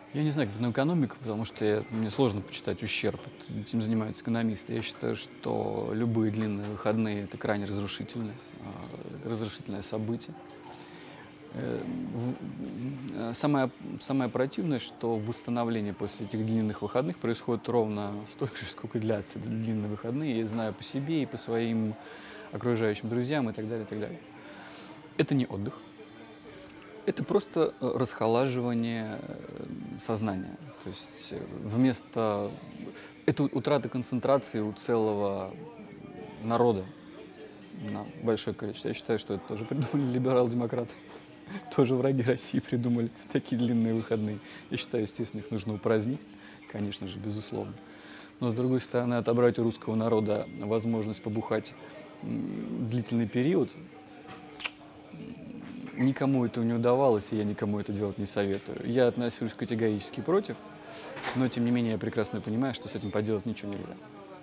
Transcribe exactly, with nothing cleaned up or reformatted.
Я не знаю, как на экономику, потому что я, мне сложно почитать ущерб. Это- Этим занимаются экономисты. Я считаю, что любые длинные выходные — это крайне разрушительное, а, разрушительное событие. Э, в м, э, самое самое противное, что восстановление после этих длинных выходных происходит ровно столько же, сколько длятся эти длинные выходные. Я знаю по себе и по своим окружающим друзьям и так далее, и так далее. Это не отдых, это просто, э, расхолаживание, э, сознания. То есть, э, вместо это утрата концентрации у целого, м, народа на большое количество. Я считаю, что это тоже придумали либерал-демократы. Тоже враги России придумали такие длинные выходные. Я считаю, естественно, их нужно упразднить, конечно же, безусловно. Но, с другой стороны, отобрать у русского народа возможность побухать, м, длительный период, м, никому это не удавалось, и я никому это делать не советую. Я отношусь категорически против, но, тем не менее, я прекрасно понимаю, что с этим поделать ничего нельзя.